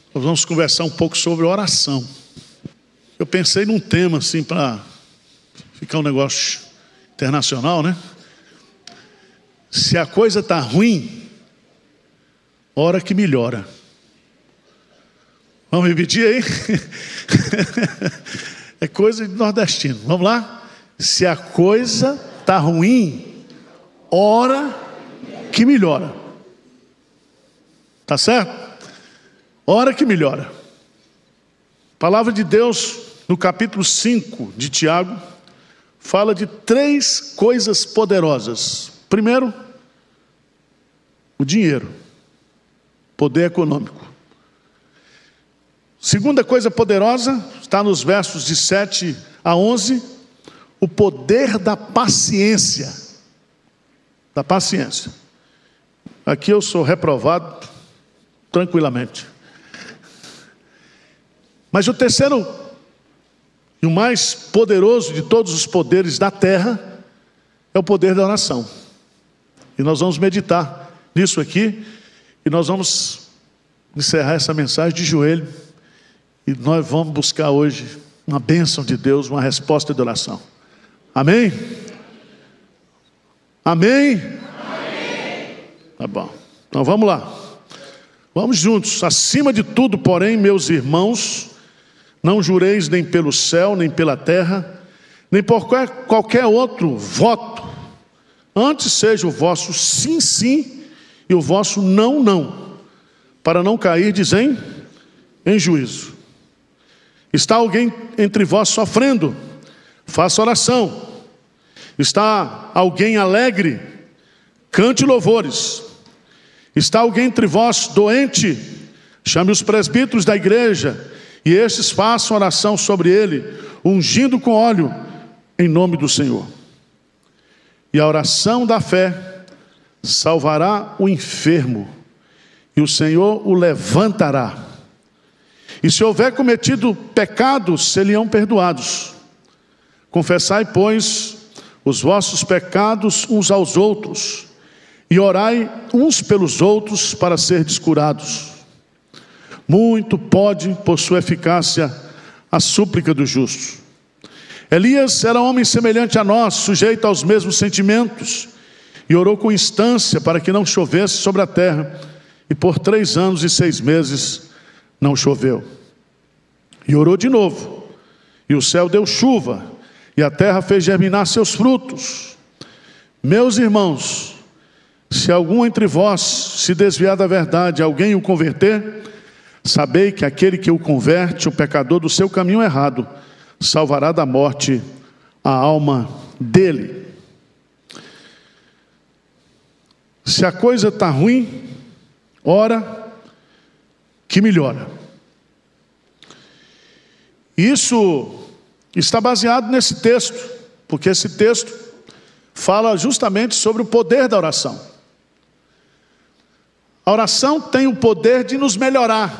Nós vamos conversar um pouco sobre oração. Eu pensei num tema assim para ficar um negócio internacional, né? Se a coisa está ruim, ora que melhora. Vamos repetir aí? É coisa de nordestino. Vamos lá? Se a coisa está ruim, ora que melhora. Tá certo? Ora que melhora. A palavra de Deus, no capítulo 5 de Tiago, fala de 3 coisas poderosas. Primeiro, o dinheiro, poder econômico. Segunda coisa poderosa, está nos versos de 7 a 11, o poder da paciência. Da paciência. Aqui eu sou reprovado tranquilamente. Mas o terceiro e o mais poderoso de todos os poderes da terra é o poder da oração. E nós vamos meditar nisso aqui e nós vamos encerrar essa mensagem de joelho e nós vamos buscar hoje uma bênção de Deus, uma resposta de oração. Amém? Amém? Amém. Tá bom. Então vamos lá. Vamos juntos. Acima de tudo, porém, meus irmãos, não jureis nem pelo céu, nem pela terra, nem por qualquer outro voto. Antes seja o vosso sim, sim, e o vosso não, não, para não cairdes em juízo. Está alguém entre vós sofrendo? Faça oração. Está alguém alegre? Cante louvores. Está alguém entre vós doente? Chame os presbíteros da igreja, e estes façam oração sobre ele, ungindo com óleo, em nome do Senhor. E a oração da fé salvará o enfermo, e o Senhor o levantará. E se houver cometido pecados, serão perdoados. Confessai, pois, os vossos pecados uns aos outros, e orai uns pelos outros para serdes curados. Muito pode, por sua eficácia, a súplica do justo. Elias era homem semelhante a nós, sujeito aos mesmos sentimentos, e orou com instância para que não chovesse sobre a terra, e por 3 anos e 6 meses não choveu. E orou de novo, e o céu deu chuva, e a terra fez germinar seus frutos. Meus irmãos, se algum entre vós se desviar da verdade, alguém o converter, sabei que aquele que o converte, o pecador do seu caminho errado, salvará da morte a alma dele. Se a coisa está ruim, ora que melhora. Isso está baseado nesse texto, porque esse texto fala justamente sobre o poder da oração. A oração tem o poder de nos melhorar.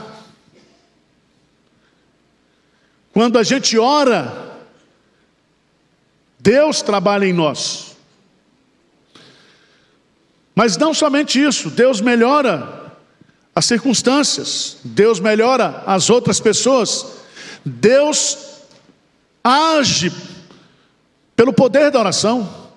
Quando a gente ora, Deus trabalha em nós. Mas não somente isso, Deus melhora as circunstâncias, Deus melhora as outras pessoas, Deus age pelo poder da oração.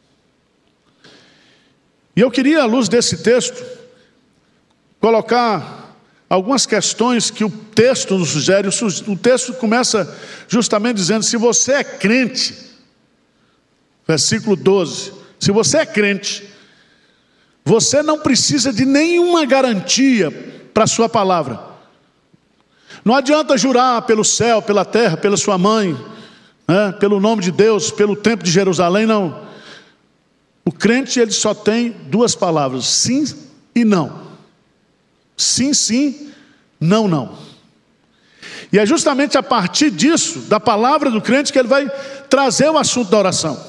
E eu queria, à luz desse texto, colocar algumas questões que o texto nos sugere. O texto começa justamente dizendo: se você é crente, versículo 12, se você é crente, você não precisa de nenhuma garantia para a sua palavra. Não adianta jurar pelo céu, pela terra, pela sua mãe, né, pelo nome de Deus, pelo templo de Jerusalém, não. O crente, ele só tem 2 palavras: sim e não. Sim, sim, não, não. E é justamente a partir disso, da palavra do crente, que ele vai trazer o assunto da oração.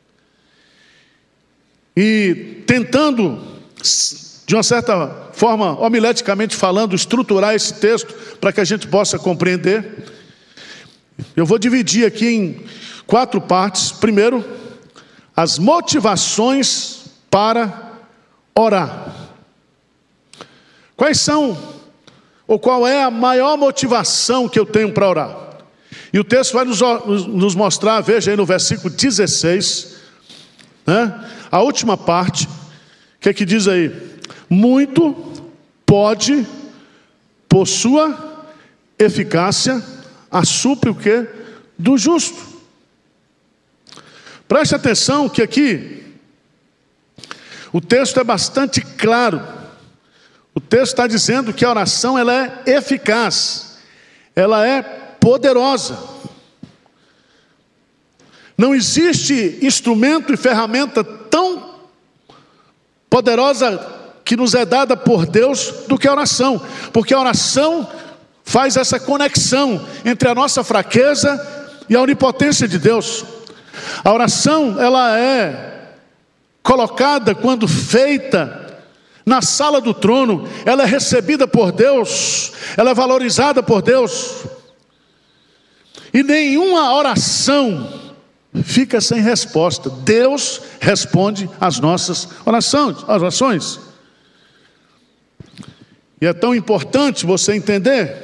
E tentando, de uma certa forma, homileticamente falando, estruturar esse texto para que a gente possa compreender, eu vou dividir aqui em 4 partes. Primeiro, as motivações para orar. Quais são Ou qual é a maior motivação que eu tenho para orar? E o texto vai nos mostrar, veja aí no versículo 16, né? A última parte, que é que diz aí? Muito pode, por sua eficácia, assupre o quê? Do justo. Preste atenção que aqui o texto é bastante claro. O texto está dizendo que a oração ela é eficaz, ela é poderosa. Não existe instrumento e ferramenta tão poderosa que nos é dada por Deus do que a oração, porque a oração faz essa conexão entre a nossa fraqueza e a onipotência de Deus. A oração ela é colocada quando feita na sala do trono, ela é recebida por Deus, ela é valorizada por Deus. E nenhuma oração fica sem resposta. Deus responde às nossas orações. E é tão importante você entender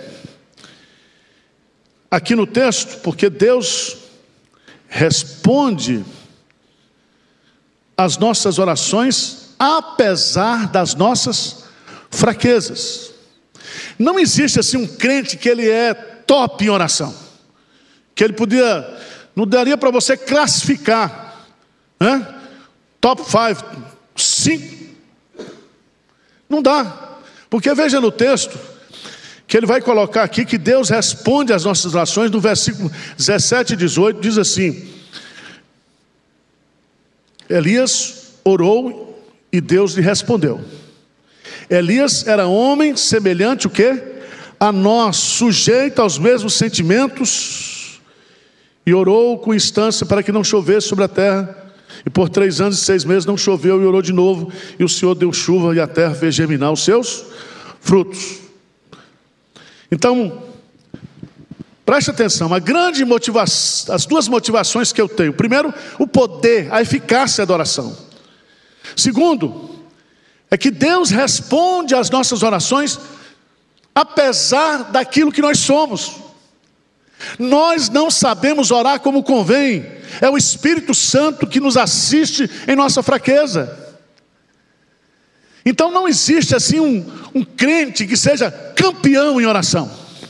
aqui no texto, porque Deus responde às nossas orações apesar das nossas fraquezas. Não existe assim um crente que ele é top em oração, que ele não daria para você classificar, né? Top 5, não dá, porque veja no texto, que ele vai colocar aqui, que Deus responde às nossas orações, no versículo 17 e 18, diz assim: Elias orou e Deus lhe respondeu. Elias era homem semelhante o quê? A nós, sujeito aos mesmos sentimentos, e orou com instância para que não chovesse sobre a terra. E por 3 anos e 6 meses não choveu, e orou de novo, e o Senhor deu chuva, e a terra fez germinar os seus frutos. Então, preste atenção, as duas motivações que eu tenho: primeiro, o poder, a eficácia da oração. Segundo, é que Deus responde às nossas orações apesar daquilo que nós somos. Nós não sabemos orar como convém, é o Espírito Santo que nos assiste em nossa fraqueza. Então não existe assim um crente que seja campeão em oração.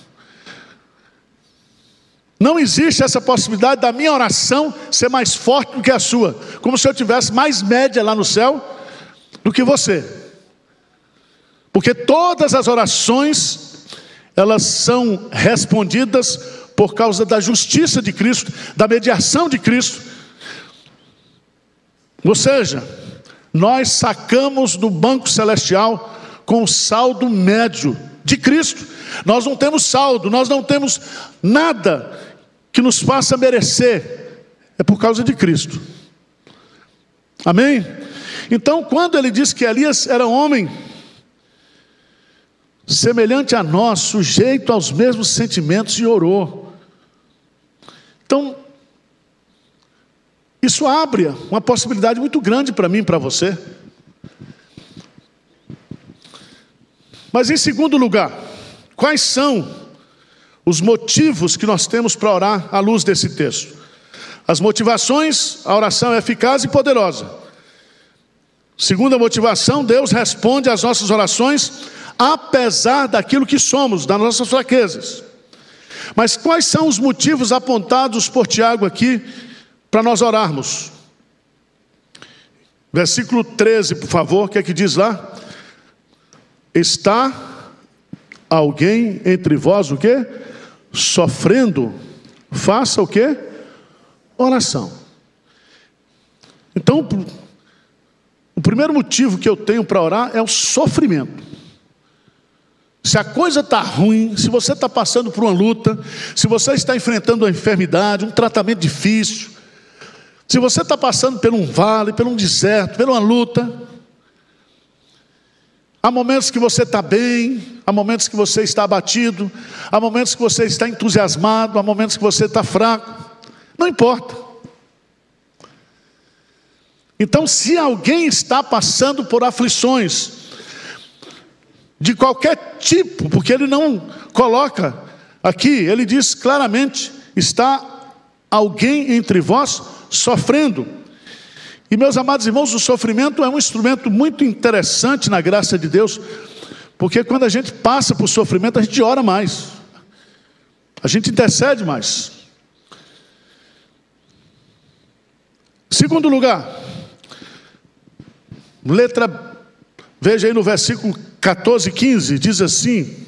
Não existe essa possibilidade da minha oração ser mais forte do que a sua, como se eu tivesse mais média lá no céu do que você. Porque todas as orações, elas são respondidas por causa da justiça de Cristo, da mediação de Cristo. Ou seja, nós sacamos do banco celestial com o saldo médio de Cristo. Nós não temos saldo, nós não temos nada que nos faça merecer, é por causa de Cristo. Amém? Então, quando ele diz que Elias era homem semelhante a nós, sujeito aos mesmos sentimentos, e orou. Então, isso abre uma possibilidade muito grande para mim e para você. Mas em segundo lugar, quais são os motivos que nós temos para orar à luz desse texto? As motivações: a oração é eficaz e poderosa. Segunda motivação: Deus responde às nossas orações apesar daquilo que somos, das nossas fraquezas. Mas quais são os motivos apontados por Tiago aqui para nós orarmos? Versículo 13, por favor, o que é que diz lá? Está alguém entre vós o quê? Sofrendo, faça o quê? Oração. Então, o primeiro motivo que eu tenho para orar é o sofrimento. Se a coisa está ruim, se você está passando por uma luta, se você está enfrentando uma enfermidade, um tratamento difícil, se você está passando por um vale, por um deserto, por uma luta, há momentos que você está bem, há momentos que você está abatido, há momentos que você está entusiasmado, há momentos que você está fraco, não importa. Então, se alguém está passando por aflições, de qualquer tipo, porque ele não coloca aqui, ele diz claramente: está alguém entre vós sofrendo. E meus amados irmãos, o sofrimento é um instrumento muito interessante na graça de Deus, porque quando a gente passa por sofrimento, a gente ora mais, a gente intercede mais. Segundo lugar, veja aí no versículo 14 e 15, diz assim: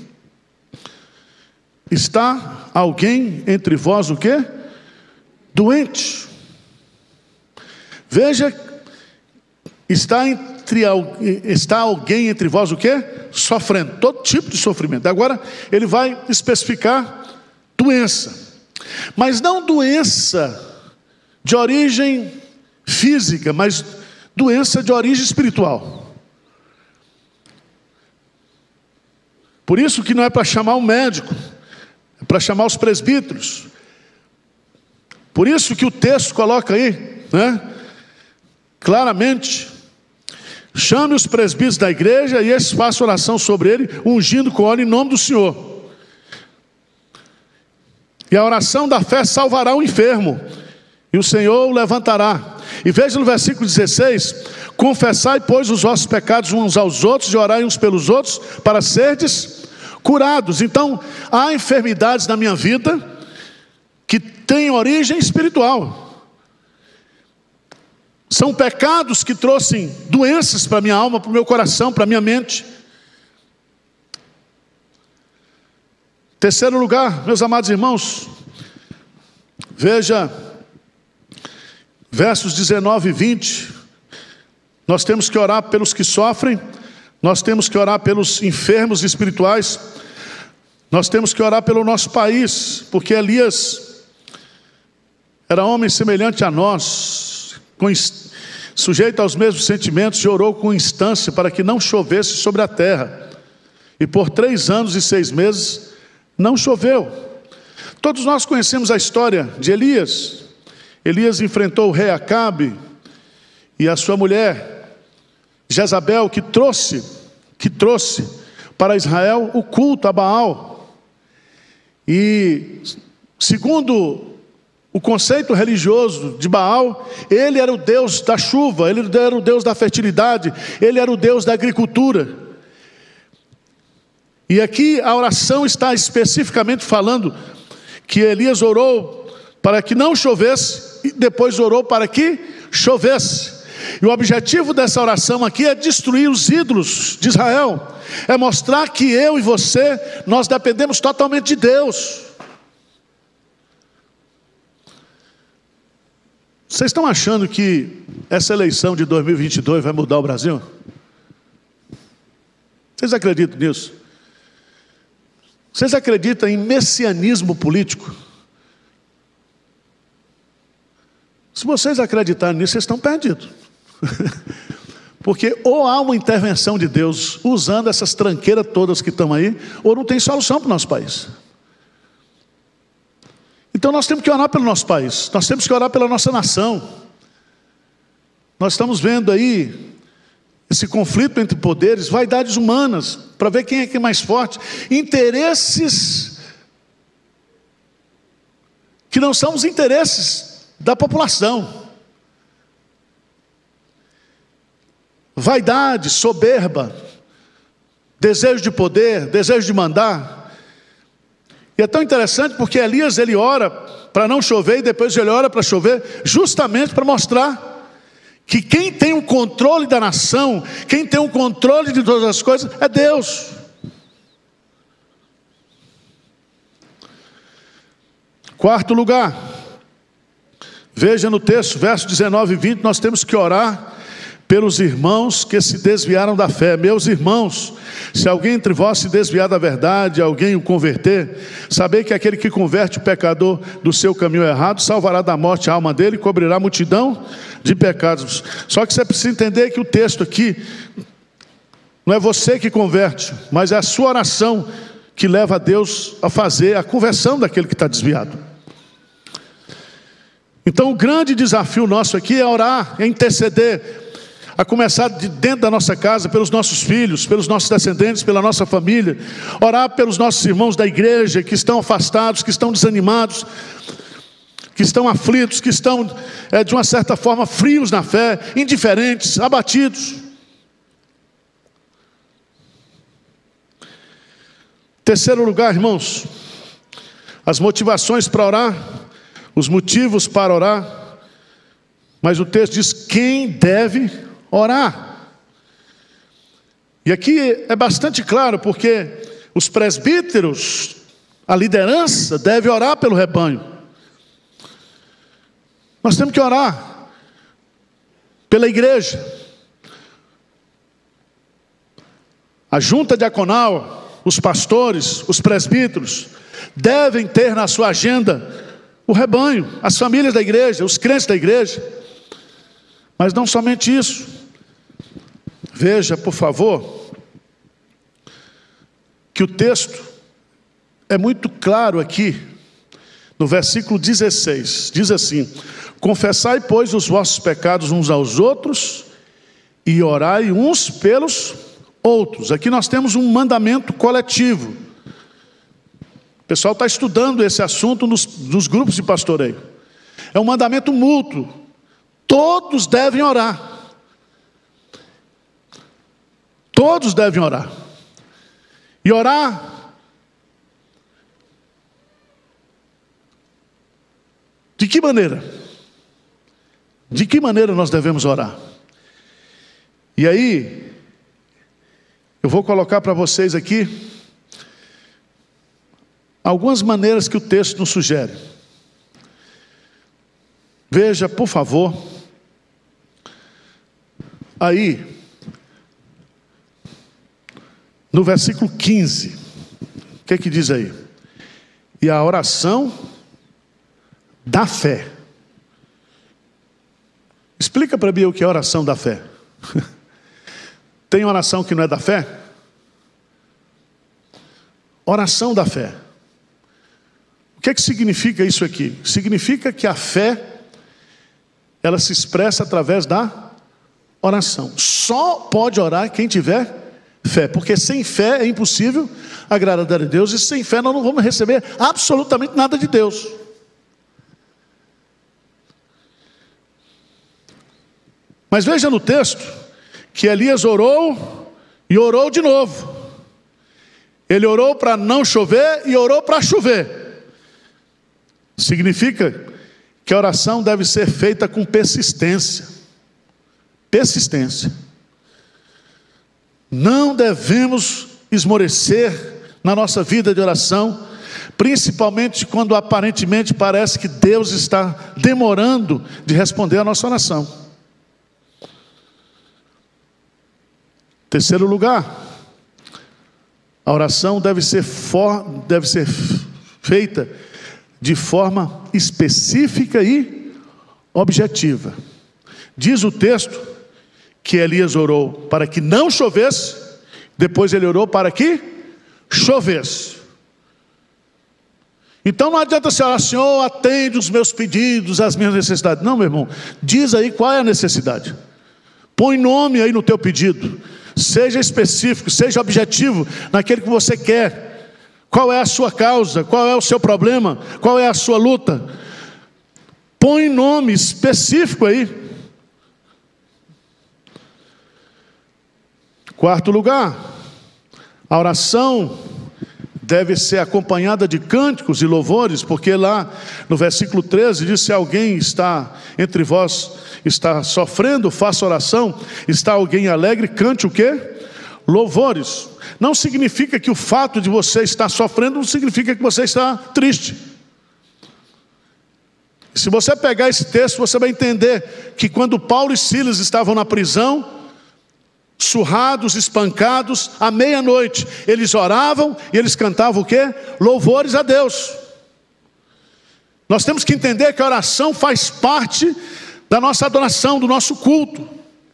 está alguém entre vós o quê? Doente. Veja, está alguém entre vós o quê? Sofrendo, todo tipo de sofrimento. Agora ele vai especificar doença, mas não doença de origem física, mas doença de origem espiritual. Por isso que não é para chamar um médico, é para chamar os presbíteros. Por isso que o texto coloca aí, né, claramente: chame os presbíteros da igreja e esses façam oração sobre ele, ungindo com óleo em nome do Senhor. E a oração da fé salvará o enfermo, e o Senhor o levantará. E veja no versículo 16: confessai, pois, os vossos pecados uns aos outros e orai uns pelos outros para serdes curados. Então, há enfermidades na minha vida que têm origem espiritual. São pecados que trouxeram doenças para a minha alma, para o meu coração, para a minha mente. Terceiro lugar, meus amados irmãos, veja versos 19 e 20. Nós temos que orar pelos que sofrem, nós temos que orar pelos enfermos espirituais, nós temos que orar pelo nosso país, porque Elias era homem semelhante a nós, sujeito aos mesmos sentimentos, e orou com instância para que não chovesse sobre a terra. E por 3 anos e 6 meses não choveu. Todos nós conhecemos a história de Elias. Elias enfrentou o rei Acabe e a sua mulher Jezabel, que trouxe para Israel o culto a Baal. E segundo o conceito religioso de Baal, ele era o Deus da chuva, ele era o Deus da fertilidade, ele era o Deus da agricultura. E aqui a oração está especificamente falando que Elias orou para que não chovesse, e depois orou para que chovesse. E o objetivo dessa oração aqui é destruir os ídolos de Israel, é mostrar que eu e você, nós dependemos totalmente de Deus. Vocês estão achando que essa eleição de 2022 vai mudar o Brasil? Vocês acreditam nisso? Vocês acreditam em messianismo político? Se vocês acreditarem nisso, vocês estão perdidos. Porque ou há uma intervenção de Deus usando essas tranqueiras todas que estão aí, ou não tem solução para o nosso país. Então nós temos que orar pelo nosso país, nós temos que orar pela nossa nação. Nós estamos vendo aí esse conflito entre poderes, vaidades humanas, para ver quem é que é mais forte, interesses que não são os interesses da população. Vaidade, soberba, desejo de poder, desejo de mandar. E é tão interessante porque Elias, ele ora para não chover e depois ele ora para chover, justamente para mostrar que quem tem o controle da nação, quem tem o controle de todas as coisas, é Deus. Quarto lugar, veja no texto, versos 19 e 20, nós temos que orar pelos irmãos que se desviaram da fé. Meus irmãos, se alguém entre vós se desviar da verdade, alguém o converter, sabei que aquele que converte o pecador do seu caminho errado, salvará da morte a alma dele e cobrirá a multidão de pecados. Só que você precisa entender que o texto aqui, não é você que converte, mas é a sua oração que leva a Deus a fazer a conversão daquele que está desviado. Então o grande desafio nosso aqui é orar, é interceder. a começar de dentro da nossa casa, pelos nossos filhos, pelos nossos descendentes, pela nossa família, orar pelos nossos irmãos da igreja que estão afastados, que estão desanimados, que estão aflitos, que estão de uma certa forma frios na fé, indiferentes, abatidos. Terceiro lugar, irmãos, as motivações para orar, os motivos para orar, mas o texto diz quem deve orar. E aqui é bastante claro, porque os presbíteros, a liderança, deve orar pelo rebanho. Nós temos que orar pela igreja. A junta diaconal, os pastores, os presbíteros, devem ter na sua agenda o rebanho, as famílias da igreja, os crentes da igreja. Mas não somente isso. Veja, por favor, que o texto é muito claro aqui, no versículo 16, diz assim: confessai, pois, os vossos pecados uns aos outros, e orai uns pelos outros. Aqui nós temos um mandamento coletivo. O pessoal está estudando esse assunto nos grupos de pastoreio. É um mandamento mútuo. Todos devem orar. Todos devem orar. E orar de que maneira? De que maneira nós devemos orar? E aí, eu vou colocar para vocês aqui algumas maneiras que o texto nos sugere. Veja, por favor, aí, no versículo 15, o que é que diz aí? E a oração da fé. Explica para mim o que é a oração da fé. Tem oração que não é da fé? Oração da fé. O que é que significa isso aqui? Significa que a fé, ela se expressa através da oração. Só pode orar quem tiver fé, porque sem fé é impossível agradar a Deus, e sem fé nós não vamos receber absolutamente nada de Deus. Mas veja no texto que Elias orou e orou de novo. Ele orou para não chover e orou para chover. Significa que a oração deve ser feita com persistência. Persistência. Não devemos esmorecer na nossa vida de oração, principalmente quando aparentemente parece que Deus está demorando de responder a nossa oração. Terceiro lugar, a oração deve ser feita de forma específica e objetiva. Diz o texto que Elias orou para que não chovesse, depois ele orou para que chovesse. Então não adianta você orar: Senhor, atende os meus pedidos, as minhas necessidades. Não, meu irmão, diz aí qual é a necessidade. Põe nome aí no teu pedido. Seja específico, seja objetivo naquele que você quer. Qual é a sua causa? Qual é o seu problema? Qual é a sua luta? Põe nome específico aí. Quarto lugar, a oração deve ser acompanhada de cânticos e louvores, porque lá no versículo 13 diz: se alguém está entre vós, está sofrendo, faça oração. Está alguém alegre, cante o quê? Louvores. Não significa que o fato de você estar sofrendo não significa que você está triste. Se você pegar esse texto, você vai entender que quando Paulo e Silas estavam na prisão, surrados, espancados, à meia-noite, eles oravam e eles cantavam o quê? Louvores a Deus. Nós temos que entender que a oração faz parte da nossa adoração, do nosso culto.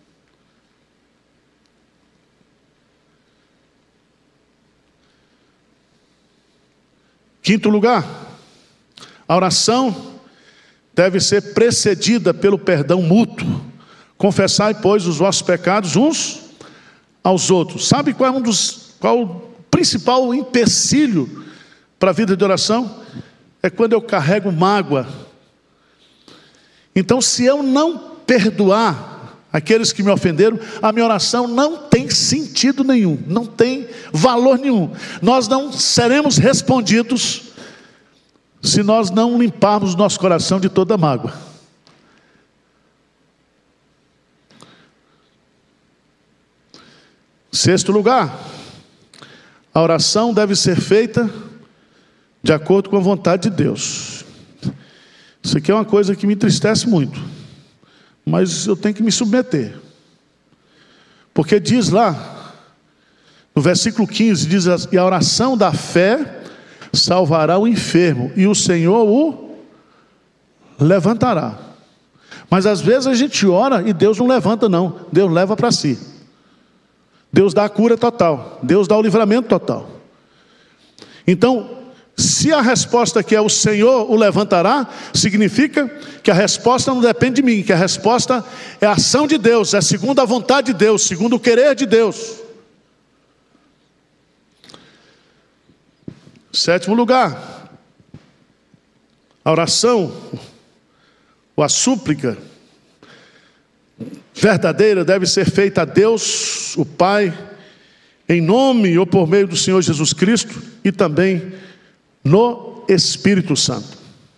Quinto lugar, a oração deve ser precedida pelo perdão mútuo, confessai, pois, os vossos pecados uns aos outros. Sabe qual o principal empecilho para a vida de oração? É quando eu carrego mágoa. Então, se eu não perdoar aqueles que me ofenderam, a minha oração não tem sentido nenhum, não tem valor nenhum. Nós não seremos respondidos se nós não limparmos o nosso coração de toda mágoa. Sexto lugar, a oração deve ser feita de acordo com a vontade de Deus. Isso aqui é uma coisa que me entristece muito, mas eu tenho que me submeter. Porque diz lá, no versículo 15, diz: e a oração da fé salvará o enfermo, e o Senhor o levantará. Mas às vezes a gente ora e Deus não levanta não, Deus leva para si. Deus dá a cura total, Deus dá o livramento total. Então, se a resposta aqui é o Senhor o levantará, significa que a resposta não depende de mim, que a resposta é a ação de Deus, é segundo a vontade de Deus, segundo o querer de Deus. Sétimo lugar, a oração, ou a súplica verdadeira deve ser feita a Deus, o Pai, em nome ou por meio do Senhor Jesus Cristo e também no Espírito Santo.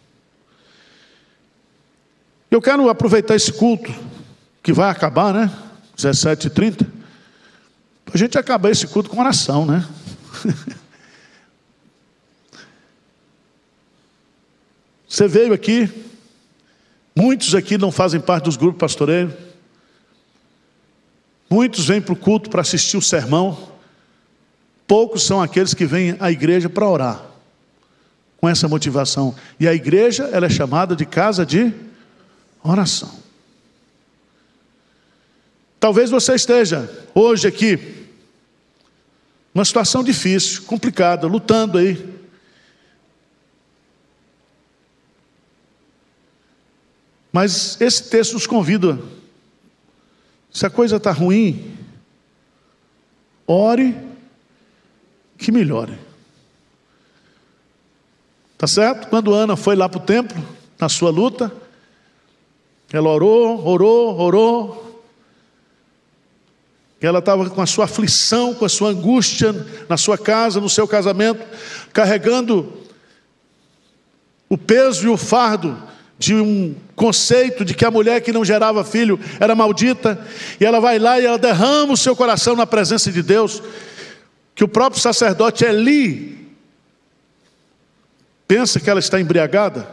Eu quero aproveitar esse culto, que vai acabar, né? 17h30, para a gente acabar esse culto com oração, né? Você veio aqui, muitos aqui não fazem parte dos grupos pastoreiros, muitos vêm para o culto para assistir o sermão, poucos são aqueles que vêm à igreja para orar, com essa motivação. E a igreja, ela é chamada de casa de oração. Talvez você esteja hoje aqui, numa situação difícil, complicada, lutando aí. Mas esse texto nos convida, se a coisa está ruim, ore que melhore. Tá certo? Quando Ana foi lá para o templo, na sua luta, ela orou. Ela estava com a sua aflição, com a sua angústia, na sua casa, no seu casamento, carregando o peso e o fardo de um conceito de que a mulher que não gerava filho era maldita, e ela vai lá e ela derrama o seu coração na presença de Deus, que o próprio sacerdote Eli pensa que ela está embriagada,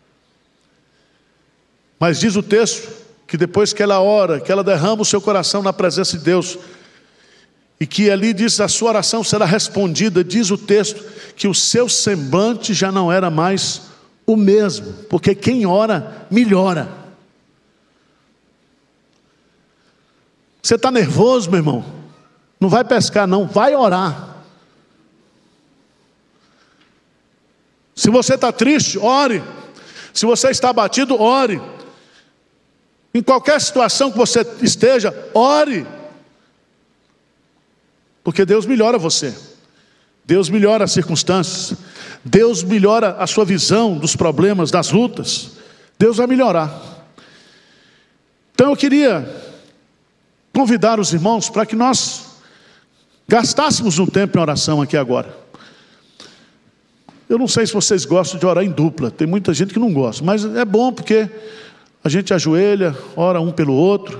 mas diz o texto que depois que ela ora, que ela derrama o seu coração na presença de Deus, e que ali diz: a sua oração será respondida, diz o texto que o seu semblante já não era mais o mesmo, porque quem ora, melhora. Você está nervoso, meu irmão? Não vai pescar não, vai orar. Se você está triste, ore. Se você está abatido, ore. Em qualquer situação que você esteja, ore. Porque Deus melhora você. Deus melhora as circunstâncias. Deus melhora a sua visão dos problemas, das lutas. Deus vai melhorar. Então eu queria convidar os irmãos para que nós gastássemos um tempo em oração aqui agora. Eu não sei se vocês gostam de orar em dupla. Tem muita gente que não gosta, mas é bom porque a gente ajoelha, ora um pelo outro.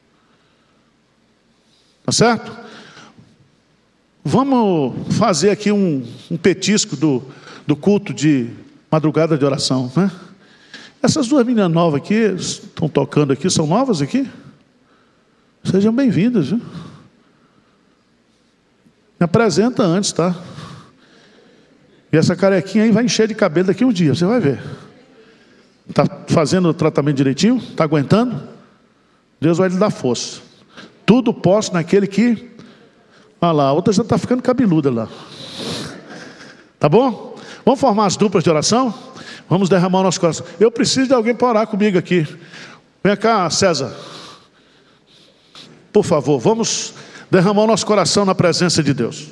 Tá certo? Vamos fazer aqui um petisco do culto de madrugada de oração, né? Essas duas meninas novas aqui, estão tocando aqui, são novas aqui? Sejam bem-vindas, viu? Me apresenta antes, tá? E essa carequinha aí vai encher de cabelo daqui um dia, você vai ver. Está fazendo o tratamento direitinho? Está aguentando? Deus vai lhe dar força. Tudo posso naquele que... Olha lá, a outra já está ficando cabeluda lá. Tá bom? Vamos formar as duplas de oração? Vamos derramar o nosso coração. Eu preciso de alguém para orar comigo aqui. Vem cá, César. Por favor, vamos derramar o nosso coração na presença de Deus.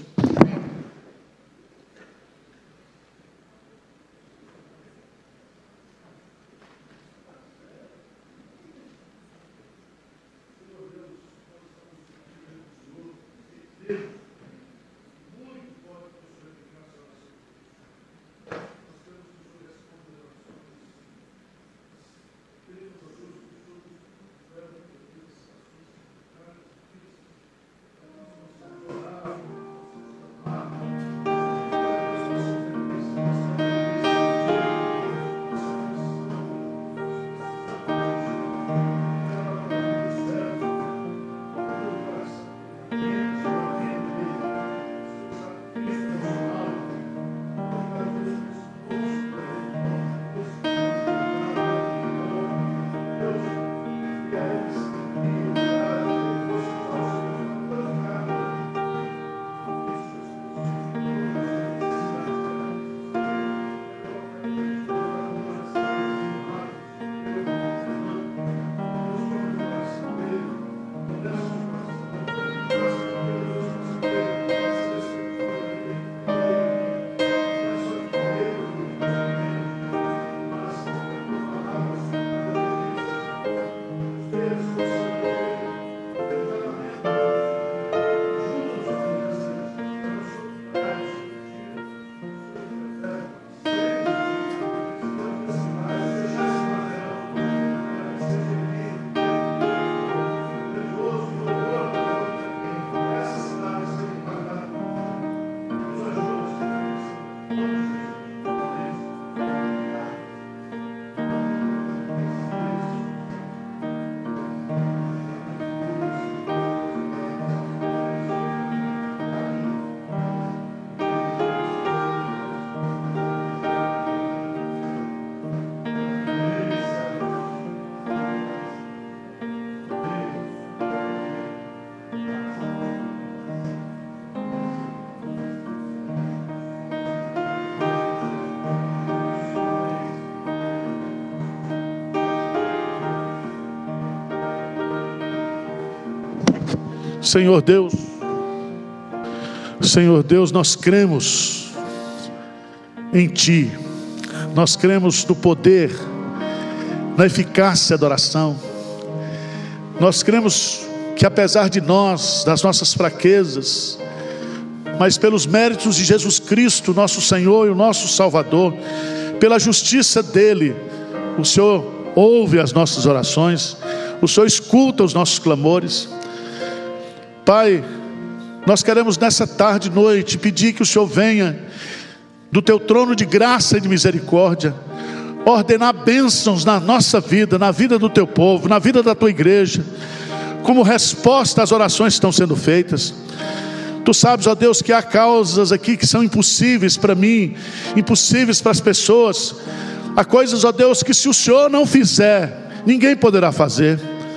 Senhor Deus, nós cremos em Ti, nós cremos no poder, na eficácia da oração, nós cremos que apesar de nós, das nossas fraquezas, mas pelos méritos de Jesus Cristo, nosso Senhor e o nosso Salvador, pela justiça dEle, o Senhor ouve as nossas orações, o Senhor escuta os nossos clamores. Pai, nós queremos nessa tarde e noite pedir que o Senhor venha do Teu trono de graça e de misericórdia, ordenar bênçãos na nossa vida, na vida do Teu povo, na vida da Tua igreja, como resposta às orações que estão sendo feitas. Tu sabes, ó Deus, que há causas aqui que são impossíveis para mim, impossíveis para as pessoas. Há coisas, ó Deus, que se o Senhor não fizer, ninguém poderá fazer.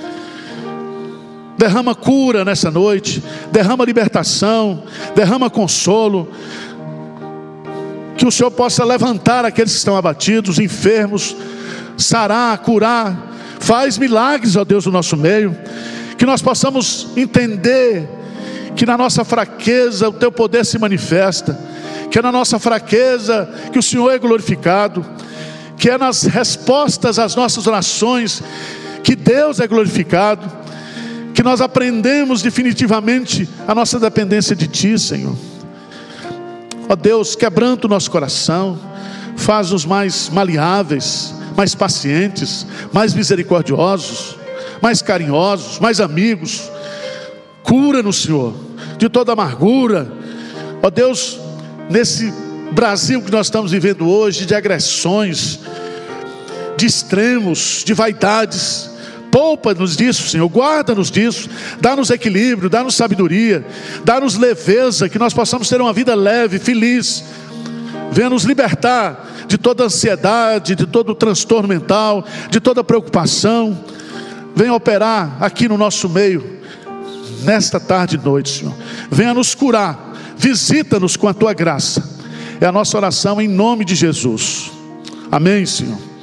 Derrama cura nessa noite, derrama libertação, derrama consolo. Que o Senhor possa levantar aqueles que estão abatidos, enfermos, sarar, curar. Faz milagres, ó Deus, no nosso meio. Que nós possamos entender que na nossa fraqueza o Teu poder se manifesta, que é na nossa fraqueza que o Senhor é glorificado, que é nas respostas às nossas orações que Deus é glorificado, que nós aprendemos definitivamente a nossa dependência de Ti, Senhor. Ó Deus, quebranta o nosso coração, faz-nos mais maleáveis, mais pacientes, mais misericordiosos, mais carinhosos, mais amigos. Cura-nos, Senhor, de toda amargura. Ó Deus, nesse Brasil que nós estamos vivendo hoje, de agressões, de extremos, de vaidades, poupa-nos disso, Senhor, guarda-nos disso, dá-nos equilíbrio, dá-nos sabedoria, dá-nos leveza, que nós possamos ter uma vida leve, feliz. Venha nos libertar de toda ansiedade, de todo transtorno mental, de toda preocupação. Venha operar aqui no nosso meio, nesta tarde e noite, Senhor. Venha nos curar, visita-nos com a Tua graça. É a nossa oração em nome de Jesus. Amém, Senhor.